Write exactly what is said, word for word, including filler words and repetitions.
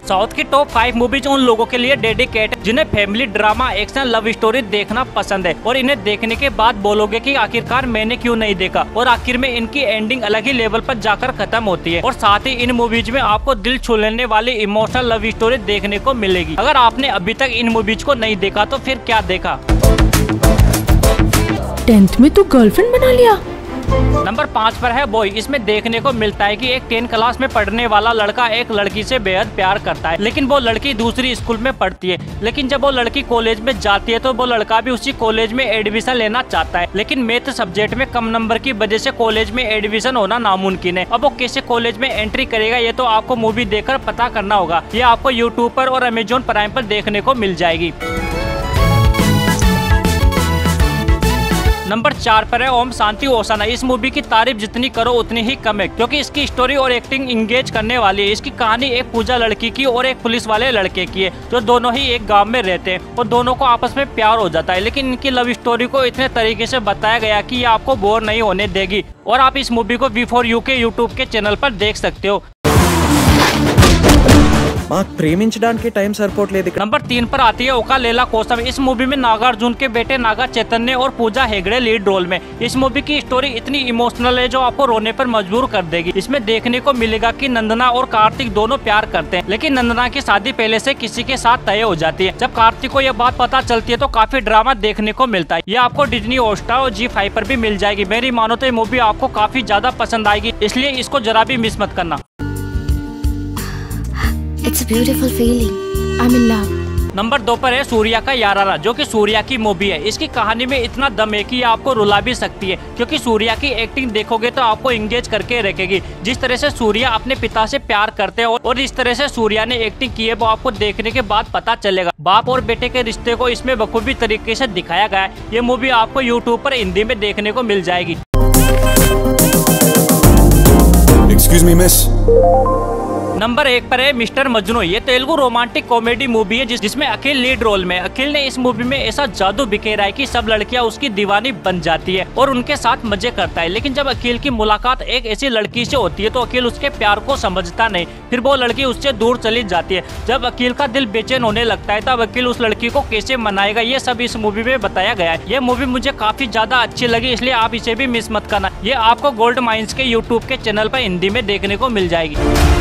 South की top five movies उन लोगों के लिए डेडिकेट है जिन्हें family drama, action, love story देखना पसंद है और इन्हें देखने के बाद बोलोगे कि आखिरकार मैंने क्यों नहीं देखा। और आखिर में इनकी एंडिंग अलग ही लेवल पर जाकर खत्म होती है और साथ ही इन मूवीज में आपको दिल छू लेने वाली इमोशनल लव स्टोरी देखने को मिलेगी। अगर आपने अभी तक इन मूवीज को नहीं देखा तो फिर क्या देखा। टेंथ में तू गर्लफ्रेंड बना लिया। नंबर पाँच पर है बॉय। इसमें देखने को मिलता है कि एक टेंथ क्लास में पढ़ने वाला लड़का एक लड़की से बेहद प्यार करता है, लेकिन वो लड़की दूसरी स्कूल में पढ़ती है। लेकिन जब वो लड़की कॉलेज में जाती है तो वो लड़का भी उसी कॉलेज में एडमिशन लेना चाहता है, लेकिन मैथ सब्जेक्ट में कम नंबर की वजह से कॉलेज में एडमिशन होना नामुमकिन है। अब वो कैसे कॉलेज में एंट्री करेगा ये तो आपको मूवी देखकर पता करना होगा। ये आपको यूट्यूब पर और अमेजोन प्राइम पर देखने को मिल जाएगी। नंबर चार पर है ओम शांति ओसाना। इस मूवी की तारीफ जितनी करो उतनी ही कम है, क्योंकि इसकी स्टोरी और एक्टिंग इंगेज करने वाली है। इसकी कहानी एक पूजा लड़की की और एक पुलिस वाले लड़के की है, जो दोनों ही एक गांव में रहते हैं और दोनों को आपस में प्यार हो जाता है। लेकिन इनकी लव स्टोरी को इतने तरीके से बताया गया कि ये आपको बोर नहीं होने देगी और आप इस मूवी को वी फॉर यू के यूट्यूब के चैनल पर देख सकते हो। प्रेमिंचడానికి టైం సరిపోట్లేదు। नंबर तीन पर आती है ओका लैला कोसम। इस मूवी में नागार्जुन के बेटे नागा चैतन्य और पूजा हेगड़े लीड रोल में। इस मूवी की स्टोरी इतनी इमोशनल है जो आपको रोने पर मजबूर कर देगी। इसमें देखने को मिलेगा कि नंदना और कार्तिक दोनों प्यार करते हैं, लेकिन नंदना की शादी पहले से किसी के साथ तय हो जाती है। जब कार्तिक को यह बात पता चलती है तो काफी ड्रामा देखने को मिलता है। ये आपको डिज्नी हॉटस्टार और जी फाइव पर भी मिल जाएगी। मेरी मानो तो ये मूवी आपको काफी ज्यादा पसंद आएगी, इसलिए इसको जरा भी मिस मत करना। It's a beautiful feeling. I'm in love. Number दो पर है सूर्या का यारारा, जो कि सूर्या की मूवी है। इसकी कहानी में इतना दम है कि ये आपको रुला भी सकती है, क्योंकि सूर्या की एक्टिंग देखोगे तो आपको इंगेज करके रखेगी। जिस तरह से सूर्या अपने पिता से प्यार करते हैं और इस तरह से सूर्या ने एक्टिंग की है वो आपको देखने के बाद पता चलेगा। बाप और बेटे के रिश्ते को इसमें बखूबी तरीके से दिखाया गया है। ये मूवी आपको यूट्यूब पर हिंदी में देखने को मिल जाएगी। Excuse me, miss. नंबर एक पर है मिस्टर मजनू। ये तेलुगु रोमांटिक कॉमेडी मूवी है जिस, जिसमें अखिल लीड रोल में। अखिल ने इस मूवी में ऐसा जादू बिखेरा है कि सब लड़कियां उसकी दीवानी बन जाती है और उनके साथ मजे करता है। लेकिन जब अखिल की मुलाकात एक ऐसी लड़की से होती है तो अखिल उसके प्यार को समझता नहीं, फिर वो लड़की उससे दूर चली जाती है। जब अखिल का दिल बेचैन होने लगता है तब अखिल उस लड़की को कैसे मनाएगा ये सब इस मूवी में बताया गया है। ये मूवी मुझे काफी ज्यादा अच्छी लगी, इसलिए आप इसे भी मिस मत करना। ये आपको गोल्ड माइंस के यूट्यूब के चैनल पर हिंदी में देखने को मिल जाएगी।